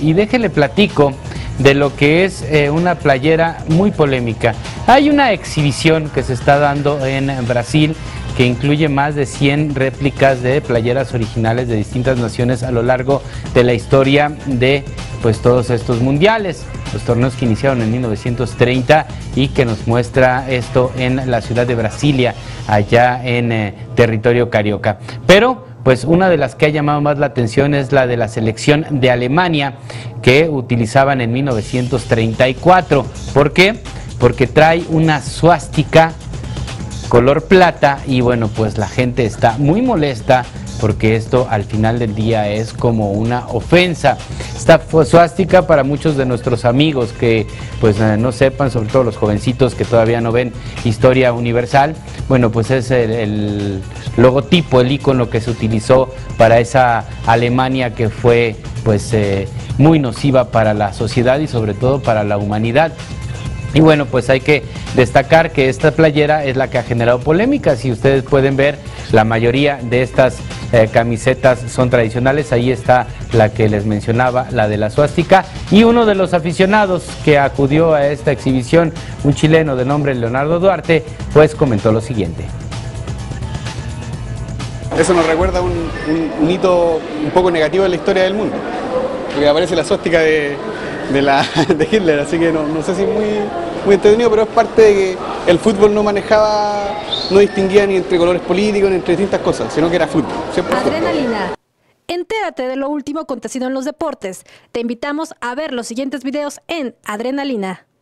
Y déjele platico de lo que es una playera muy polémica. Hay una exhibición que se está dando en Brasil que incluye más de 100 réplicas de playeras originales de distintas naciones a lo largo de la historia de todos estos mundiales, los torneos que iniciaron en 1930 y que nos muestra esto en la ciudad de Brasilia, allá en territorio carioca. Pero una de las que ha llamado más la atención es la de la selección de Alemania, que utilizaban en 1934. ¿Por qué? Porque trae una suástica color plata y la gente está muy molesta porque esto al final del día es como una ofensa. Esta suástica, para muchos de nuestros amigos que no sepan, sobre todo los jovencitos que todavía no ven Historia Universal, es el logotipo, el icono que se utilizó para esa Alemania que fue muy nociva para la sociedad y sobre todo para la humanidad. Y hay que destacar que esta playera es la que ha generado polémica. Si ustedes pueden ver, la mayoría de estas camisetas son tradicionales. Ahí está la que les mencionaba, la de la suástica. Y uno de los aficionados que acudió a esta exhibición, un chileno de nombre Leonardo Duarte, comentó lo siguiente. Eso nos recuerda un hito un poco negativo en la historia del mundo, porque aparece la suástica de Hitler, así que no sé si muy entretenido, pero es parte de que el fútbol no distinguía ni entre colores políticos ni entre distintas cosas, sino que era fútbol, siempre fútbol. Adrenalina. Entérate de lo último acontecido en los deportes. Te invitamos a ver los siguientes videos en Adrenalina.